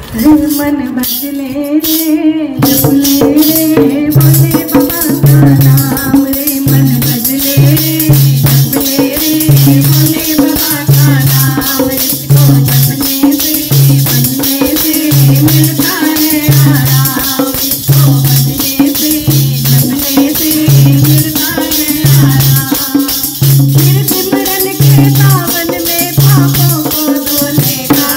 मन बदले रे जपले रे बोले बाबा का नाम रे मन बदले रे जपले रे बोले बाबा का नाम इसको जपने से बनने से मिलता है आराम इसको बनने से जपने से मिलता है आराम फिर सिमरन के सावन में पापों को धोलेगा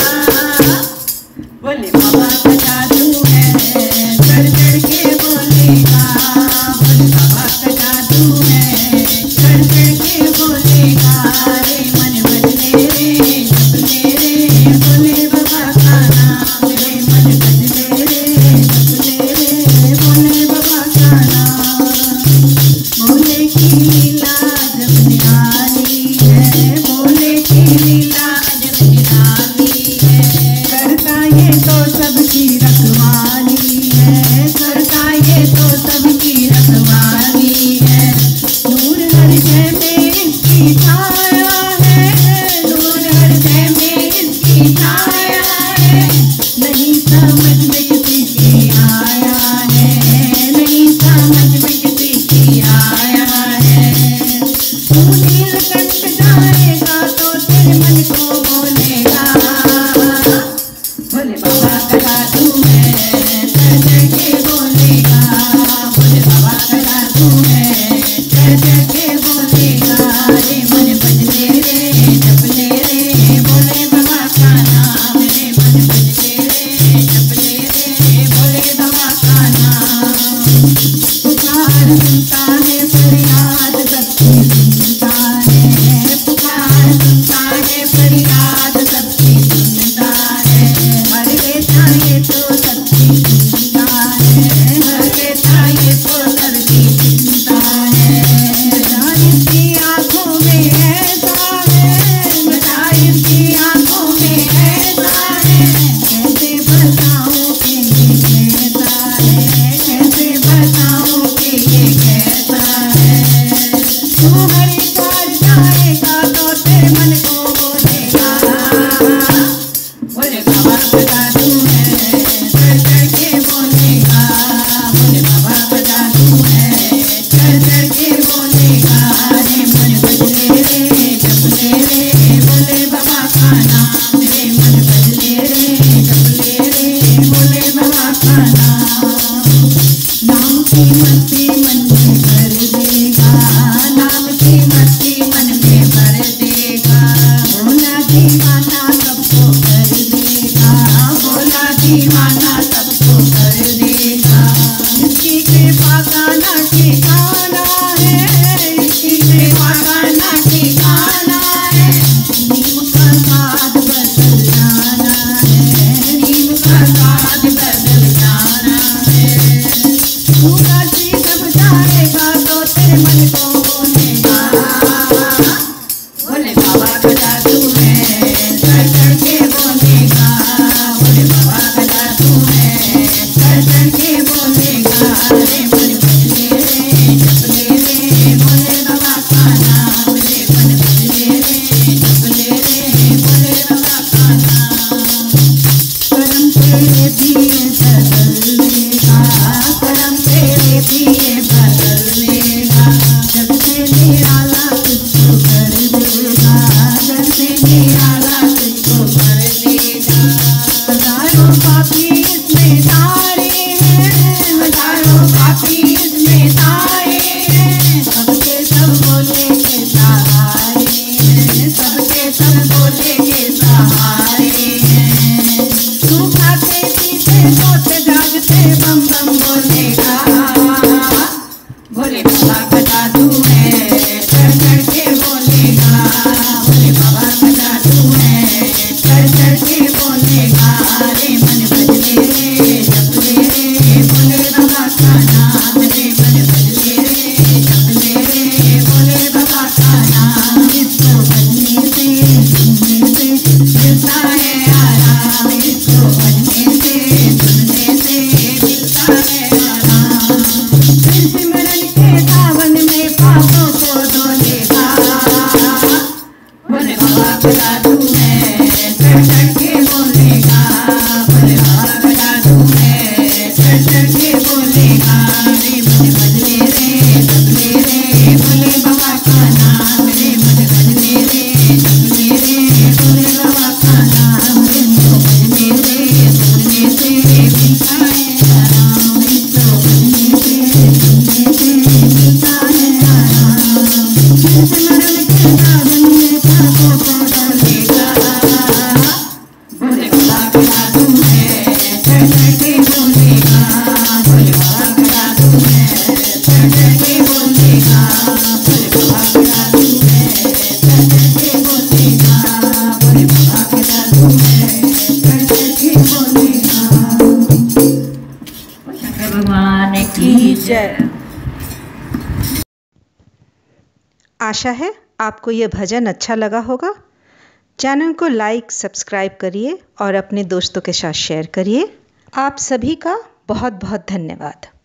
बोले बाबा का जादू है चढ़ चढ़ के बोलेगा बोले बाबा का जादू है चढ़ चढ़ के बोलेगा रे मन बदले रे जपले रे बोले बाबा का नाम रे मन बदले रे जपले रे बोले बाबा का नाम बोले की लीला जब निराली है बोले की लीला जब निराली है करता ये तो सबकी रखवाली है करता ये तो सबकी रखवाली है नूर हृदय में इसकी छाया है नूर हृदय में इसकी छाया है नहीं समझ में किसी की आया है नहीं समझ में किसी की आया है तू नीलकंठ जाएगा तो तेरे मन को बोलेगा बोले बाबा का जादू है चढ़ चढ़ के बोलेगा बोले बाबा का जादू है चढ़ चढ़ के बोलेगा रे मन बदले रे जपले रे बोले बाबा का नाम रे मन बदले रे जपले रे बोले बाबा का नाम पुकार सुनता है फरियाद सबकी सुनता है पुकार सुनता है फरियाद सबकी सुनता है हर बेटा ये तो सबकी चिंता है हर बेटा ये तो सबकी चिंता है बता इसकी आंखों में ऐसा है बता इसकी आंखों में ऐसा है कैसे बताऊं कि ये कैसा है कैसे बताऊं कि ये कैसा है तू हरिद्वार जाएगा तो तेरे मन को बोलेगा बोले बाबा का जादू है चढ़ चढ़ के बोलेगा बोले बाबा का जादू है चढ़ चढ़ के बोलेगा रे मन बदले रे जपले रे बोले बाबा का नाम रे मन बदले रे जपले रे बोले बाबा का नाम की मस्ती मन में भर देगा नाम की मस्ती मन में भर देगा भोला दीवाना सबको कर देगा भोला दीवाना सबको कर देगा इसकी कृपा का ना ठिकाना है इसकी कृपा का ना ठिकाना है नीम का स्वाद बदल जाना है नीम का स्वाद बदल जाना है तू काशी जब जाएगा तो तेरे मन को बोलेगा बोले बाबा का जादू है चढ़ चढ़ के बोलेगा बोले बाबा का जादू है जय। आशा है आपको ये भजन अच्छा लगा होगा। चैनल को लाइक सब्सक्राइब करिए और अपने दोस्तों के साथ शेयर करिए। आप सभी का बहुत बहुत धन्यवाद।